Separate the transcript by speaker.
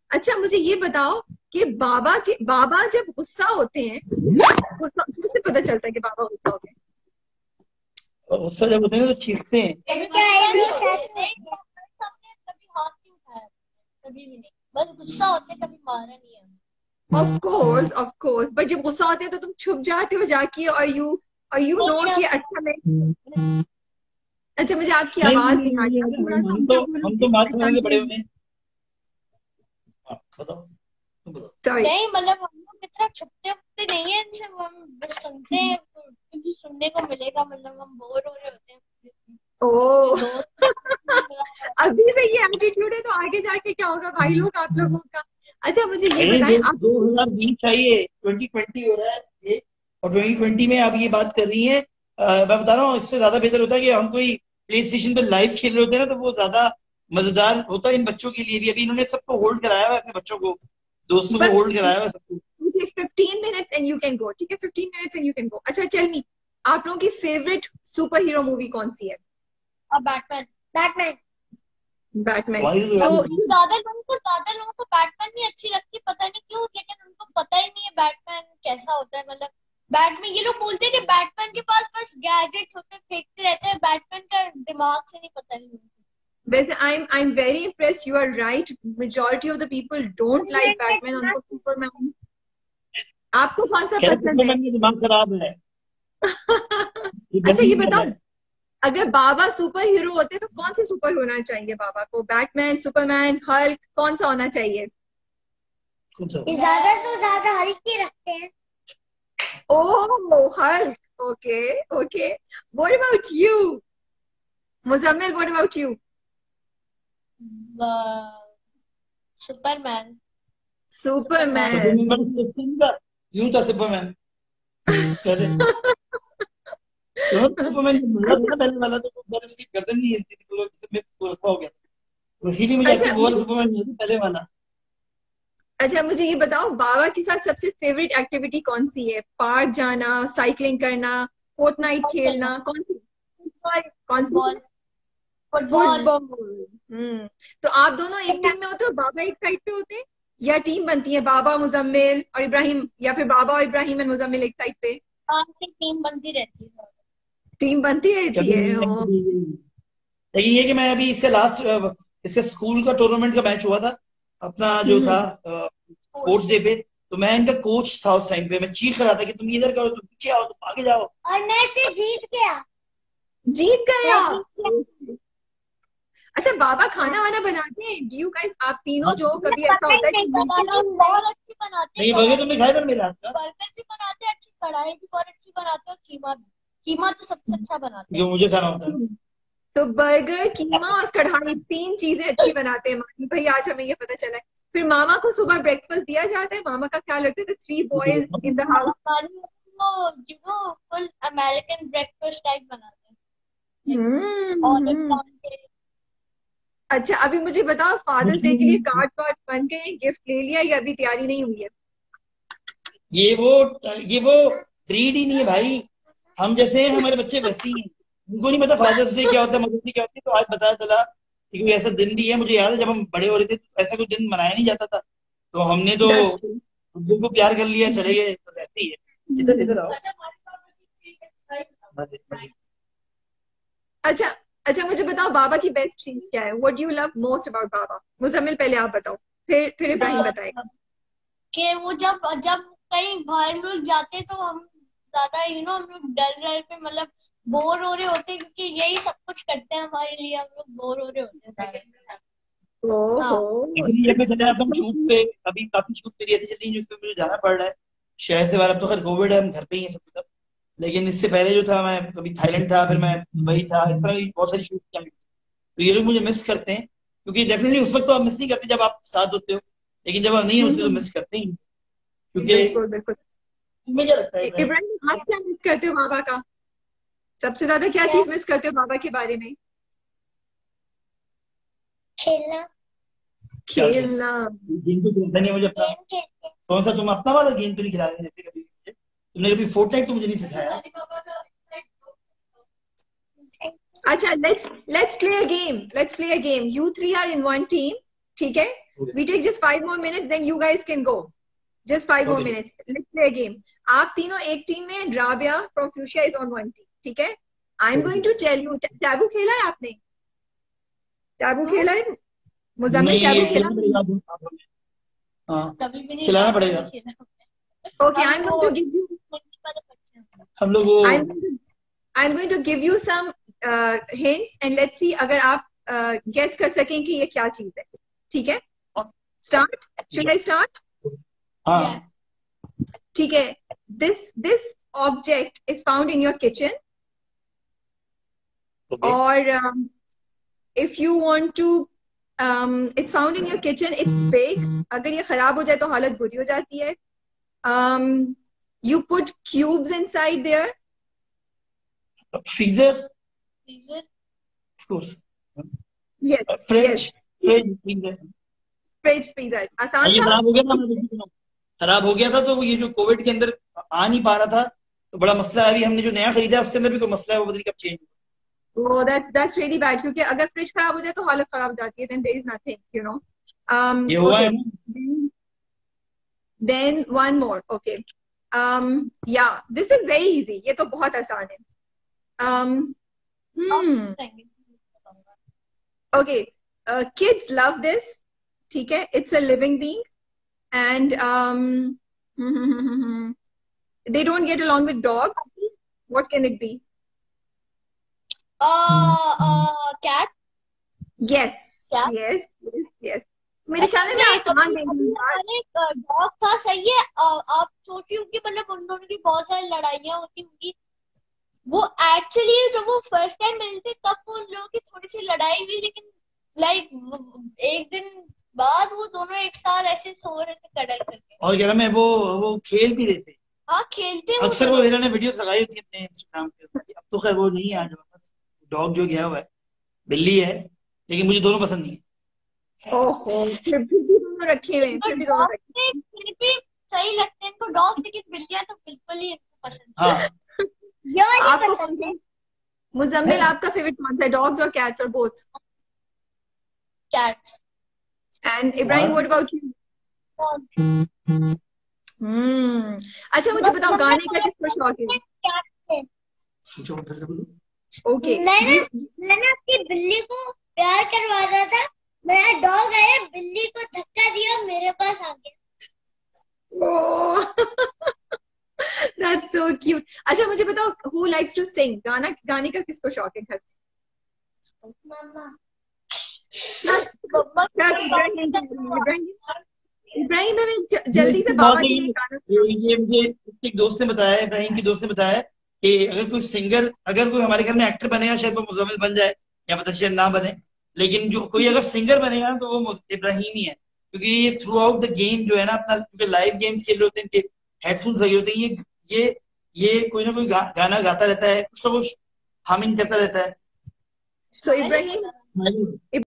Speaker 1: अच्छा मुझे ये बताओ कि बाबा जब गुस्सा होते हैं, कैसे पता चलता है कि बाबा गुस्सा होते हैं?
Speaker 2: और गुस्सा जब होते हैं तो चीखते हैं।
Speaker 3: कभी हाथ नहीं उठाया, कभी भी नहीं, बस गुस्सा होते, कभी मारा नहीं है।
Speaker 1: ऑफ कोर्स, बट जब गुस्सा होते हैं तो तुम छुप जाते हो जाके, और यू नो कि अच्छा मैं, अच्छा मुझे आपकी
Speaker 2: नहीं
Speaker 1: आवाज
Speaker 2: नहीं
Speaker 1: नहीं आ रही, अगर मैं
Speaker 2: नहीं,
Speaker 1: तुमसे
Speaker 2: हम
Speaker 1: बोलूं
Speaker 2: तो मार
Speaker 1: कि
Speaker 2: खाने के बड़े हुए हैं। बताओ, तुम बताओ।
Speaker 1: सॉरी,
Speaker 3: नहीं मतलब हम लोग इतना छुपते उपते नहीं है इनसे, हम बस सुनते हैं, कुछ भी सुनने को मिलेगा, मतलब हम बोर हो रहे होते हैं
Speaker 1: ओ
Speaker 3: दोस्त।
Speaker 1: अभी से ये एटीट्यूड है तो आगे जाके क्या होगा भाई लोग आप लोगों का। अच्छा मुझे ये
Speaker 2: अरे
Speaker 1: बताएं आप।
Speaker 2: 2020 चाहिए, 2020 हो रहा है ये, और 2020 में आप ये बात कर रही हैं। मैं बता रहा हूँ, इससे ज्यादा बेहतर होता है कि हम कोई प्ले स्टेशन पे लाइव खेल रहे होते हैं ना, तो वो ज्यादा मजेदार होता है इन बच्चों के लिए भी। अभी इन्होंने सबको होल्ड कराया हुआ है, अपने बच्चों को, दोस्तों को
Speaker 1: बस
Speaker 2: होल्ड कराया हुआ है सबको।
Speaker 1: 15 minutes and you can go, ठीक है 15 minutes and you can go. अच्छा टेल मी, आप लोगों की फेवरेट सुपर हीरो मूवी कौन सी है?
Speaker 3: और बैटमैन, बैटमैन
Speaker 1: बैटमैन।
Speaker 2: हमारी तो
Speaker 1: सो
Speaker 2: यार,
Speaker 3: ज्यादा लोगों को बैटमैन नहीं अच्छी लगती, पता नहीं क्यों, लेकिन उनको पता ही नहीं है बैटमैन कैसा होता है। मतलब बैटमैन, ये लोग बोलते हैं कि बैटमैन के पास बस गैजेट्स होते हैं, फेंकते रहते हैं, बैटमैन का दिमाग से नहीं, पता नहीं उनको।
Speaker 1: वैसे I'm very impressed, you are right, majority of the people don't like Batman, उनको सुपरमैन। आपको कौन सा
Speaker 2: कह रहे
Speaker 1: पसंद है?
Speaker 2: सुपरमैन का दिमाग खराब है, ये
Speaker 1: अच्छा
Speaker 2: गलती
Speaker 1: ये
Speaker 2: कर रहा
Speaker 1: बताओ,
Speaker 2: है।
Speaker 1: अगर बाबा सुपर हीरो होते तो कौन से सुपर होना चाहिए बाबा को? बैटमैन, सुपरमैन, हल्क, कौन सा होना चाहिए?
Speaker 2: कौन सा?
Speaker 3: ज्यादा तो ज्यादा हल्क ही रखते हैं।
Speaker 1: Oh Hulk, okay okay. What about you Muzammil, what about you?
Speaker 3: Superman, Superman.
Speaker 1: Superman.
Speaker 2: Superman बड़ा सस्ता का यूं था सुपरमैन, कह रहे। तो सुपरमैन जब मिला था ना पहले वाला, तो वो बार इसकी गर्दन नहीं हिलती थी, पूरा जिसमें पूरा रखा हो गया, तो इसीलिए मुझे
Speaker 1: अच्छा
Speaker 2: एक्चुअली वो वाला सुपरमैन नहीं था, पहले वाला।
Speaker 1: अच्छा मुझे ये बताओ, बाबा के साथ सबसे फेवरेट एक्टिविटी कौन सी है? पार्क जाना, साइकिलिंग करना, फोर्टनाइट
Speaker 3: फुटबॉल खेलना,
Speaker 1: खेलना, कौन सी? कौन सी?
Speaker 3: Football, football.
Speaker 1: फुटबॉल। तो आप दोनों एक टीम में होते हो, बाबा एक साइड पे होते हैं, या टीम बनती है बाबा मुजम्मिल और इब्राहिम, या फिर बाबा और इब्राहिम एंड मुजम्मिल एक साइड पे?
Speaker 3: हाँ, की टीम बनती रहती है।
Speaker 1: टीम बनती रहती
Speaker 2: कभी
Speaker 1: है
Speaker 2: नहीं कभी नहीं। लेकिन ये कि मैं अभी इससे लास्ट, इससे स्कूल का टूर्नामेंट का मैच हुआ था अपना जो था, स्पोर्ट्स डे पे, तो मैं इनका कोच था उस टाइम पे। मैं चीख रहा था कि तुम इधर करो, तुम पीछे आओ, तुम आगे जाओ।
Speaker 3: और मैं से जीत गया,
Speaker 1: जीत गए
Speaker 3: मैं जीत
Speaker 1: आप?
Speaker 3: गया।
Speaker 1: अच्छा बाबा खाना वाना बनाते हैं? डू यू गाइस, आप तीनों जो,
Speaker 3: मुझे
Speaker 1: कभी ऐसा
Speaker 3: पता ही
Speaker 1: होता है
Speaker 3: नहीं
Speaker 1: कि
Speaker 3: बनाना, हम बहुत अच्छी बनाते
Speaker 2: नहीं,
Speaker 3: हैं।
Speaker 2: बर्गर तुमने खाया था मेरे हाथ का?
Speaker 3: बर्गर भी बनाते हैं, अच्छी कढ़ाई भी बहुत अच्छी बनाते हैं, और कीमा भी, कीमा तो सबसे अच्छा बनाते हैं।
Speaker 2: जो मुझे खाना होता है।
Speaker 1: तो बर्गर, कीमा और कढ़ाई, तीन चीजें अच्छी बनाते हैं मानी भाई, आज हमें ये पता चला है। फिर मामा को सुबह ब्रेकफास्ट दिया जाता है, मामा का ख्याल रखते थे, 3 बॉयज इन द हाउस।
Speaker 3: हमारी वो फुल अमेरिकन ब्रेकफास्ट टाइप बनाते हैं, ऑलिव
Speaker 1: हम्म।
Speaker 3: डाल के।
Speaker 1: अच्छा अभी मुझे बताओ, फादर्स डे के लिए
Speaker 2: मुस्लिम,
Speaker 1: कार्ड कार्ड बन गए, गिफ्ट ले लिया, या अभी तैयारी नहीं हुई है?
Speaker 2: ये वो ये वो ब्रीड ही नहीं है भाई। हम जैसे हैं, हमारे बच्चे वैसे ही हैं। उनको नहीं पता फादर्स डे क्या होता है, मदर्स डे क्या होती है, तो आज पता चला कि कोई ऐसा दिन भी है। मुझे याद है जब हम बड़े हो रहे थे तो ऐसा कोई दिन मनाया नहीं जाता था, तो हमने तो
Speaker 1: दैट्स ट्रू।
Speaker 2: उस दिन को प्यार कर लिया, चले गए, तो ऐसे ही है। इधर इधर आओ। मजे मजे।
Speaker 1: अच्छा अच्छा मुझे बताओ, बाबा की बेस्ट चीज क्या है? What do you love most about बाबा? मुजम्मिल पहले आप बताओ, फिर इब्राहिम बताएगा।
Speaker 3: कि वो जब जब कहीं बाहर लोग जाते तो हम ज्यादा हम लोग डर रहे पे, मतलब बोर हो रहे होते, क्योंकि यही सब कुछ करते हैं हमारे लिए, हम लोग बोर हो रहे होते हैं।
Speaker 1: ओहो,
Speaker 3: हाँ,
Speaker 2: एक्चुअली जब मैं चले आता हूँ शूट पे, अभी काफी शूट मेरी ऐसी चल रही है जिसपे मुझे जाना पड़ रहा है शहर से बाहर। अब तो खैर कोविड है, हम घर पे ही हैं सब। लेकिन इससे पहले जो था, मैं कभी थाईलैंड था, फिर मैं दुबई था, इस तरह की बहुत सारी शूट किया। तो ये लोग मुझे मिस करते हैं, क्योंकि डेफिनेटली उस वक्त तो आप मिस नहीं करते जब आप साथ होते हो, लेकिन जब आप नहीं होते तो
Speaker 1: हम्म,
Speaker 2: मिस करते हैं। क्योंकि
Speaker 1: बिल्कुल बिल्कुल।
Speaker 2: तुम्हें क्या लगता है इब्राहिम?
Speaker 1: इब्राहिम आप क्या मिस करते हो बाबा का? सबसे ज्यादा क्या
Speaker 3: क्या?
Speaker 1: चीज मिस करते हो बाबा के बारे में?
Speaker 3: खेलना,
Speaker 2: क्या खेल?
Speaker 1: खेलना।
Speaker 2: गेम तो खिलाता नहीं है मुझे अपना।
Speaker 3: गेम खेलते।
Speaker 2: कौन सा? तुम अपना वाला गेम तो नहीं खिलाने देते कभी मुझे। तुमने कभी फोर्टनाइट तो मुझे नहीं सिखाया।
Speaker 1: अच्छा, let's play a game. Let's play a game. You three are in one team. ठीक है? We take just 5 more minutes, then you guys can go. Just 5 more
Speaker 2: Okay.
Speaker 1: minutes. Let's play a game. आप तीनों एक team में, Rabia from Fuchsia is on one team. ठीक है? I'm going to tell you. Taboo खेला है आपने? Taboo खेला है? मुजम्मिल
Speaker 2: नहीं,
Speaker 1: टैबू
Speaker 2: ये
Speaker 1: खेला?
Speaker 2: खिलाना पड़ेगा। हाँ,
Speaker 3: कभी भी नहीं
Speaker 2: खिलाना पड़ेगा।
Speaker 1: Okay, I'm going to give you.
Speaker 2: हम लोग वो
Speaker 1: I'm going to give you some hints and let's see अगर आप guess कर सकें कि ये क्या चीज है. ठीक है? Start. Should I start?
Speaker 2: हाँ,
Speaker 1: ठीक है. This object is found in your kitchen.
Speaker 2: okay.
Speaker 1: Or if you want to, it's found in your kitchen. It's big. अगर ये खराब हो जाए तो हालत बुरी हो जाती है. You put cubes inside there.
Speaker 2: Freezer,
Speaker 3: Freezer?
Speaker 2: of course.
Speaker 1: Yes.
Speaker 2: Fridge,
Speaker 1: Yes.
Speaker 2: freezer.
Speaker 1: Fridge, freezer. आसान
Speaker 2: ये
Speaker 1: था.
Speaker 2: खराब हो गया था, मैं देखी थी। खराब हो गया था तो ये जो कोविड के अंदर आ नहीं पा रहा था तो बड़ा मसला है। अभी हमने जो नया खरीदा है उसके अंदर भी कोई मसला है, वो पता नहीं कब change.
Speaker 1: Oh, that's really bad. क्योंकि अगर फ्रिज खराब हो जाए तो हालत खराब हो जाती है. Then there is nothing, you know.
Speaker 2: ये हुआ है
Speaker 1: Okay.
Speaker 2: ना?
Speaker 1: Then one more. Okay. Yeah, this is very easy. ये तो बहुत आसान है. Okay. Kids love this. ठीक है? It's a living being, and they don't get along with dogs. What can it be?
Speaker 3: Cat?
Speaker 1: Yes.
Speaker 3: Cat?
Speaker 1: Yes. Yes. Yes. मेरे ख्याल में मैं आसान नहीं हूँ.
Speaker 3: डॉग था, सही है. आप सोचिए कि मतलब उन दोनों की बहुत सारी लड़ाइयाँ होती होंगी. वो एक्चुअली जब वो फर्स्ट टाइम मिलते तब वो उन लोगों की थोड़ी सी लड़ाई हुई, लेकिन लाइक एक दिन बाद वो दोनों एक साथ ऐसे सो रहे थे कडल करके.
Speaker 2: और क्या नाम है, वो खेल भी रहे थे.
Speaker 3: हाँ, खेलते हैं
Speaker 2: अक्सर वो हिरा ने वीडियोस लगाई थी अपने इंस्टाग्राम पे. अब तो खैर वो नहीं है आज हमारे पास. डॉग जो गया हुआ है, बिल्ली है, लेकिन मुझे दोनों पसंद नहीं है.
Speaker 1: ओहो, फिर भी दोनों रखे हुए हैं. फिर भी दोनों रखे.
Speaker 3: फिर भी सही लगते हैं इनको डॉग, लेकिन बिल्लियां तो बिल्कुल ही इनको पसंद
Speaker 2: हाँ,
Speaker 1: आपको कौन सा? मुजम्मिल, आपका फेवरेट कौन सा है? डॉग्स और कैट्स और both?
Speaker 3: Cats.
Speaker 1: And Ibrahim, what about you? अच्छा, मुझे बताओ गाने का किसको शौक है?
Speaker 2: पूछो फिर से बोलो.
Speaker 1: ओके.
Speaker 3: मैंने अपनी बिल्ली को प्यार करवाया था. मेरा डॉग आया, बिल्ली को धक्का दिया, मेरे पास आ गया.
Speaker 1: That's so cute. अच्छा, मुझे बताओ, who likes to sing? गाने का किसको शौक है घर में? इब्राहिम, मैंने जल्दी से बाबा के लिए गाना.
Speaker 2: ये मुझे एक दोस्त ने बताया, इब्राहिम की दोस्त ने बताया कि अगर कोई हमारे घर में एक्टर बनेगा शायद वो मुजम्मिल बन जाए, या पता शायद ना बने, लेकिन जो कोई अगर सिंगर बनेगा तो वो इब्राहिम ही है. क्योंकि ये थ्रू आउट द गेम जो है ना अपना, क्योंकि लाइव गेम्स खेल रहे होते हैं, हेडफोन्स लगे होते हैं, ये कोई ना कोई गाना गाता रहता है, कुछ ना कुछ हमिंग करता रहता है.
Speaker 1: So Ibrahim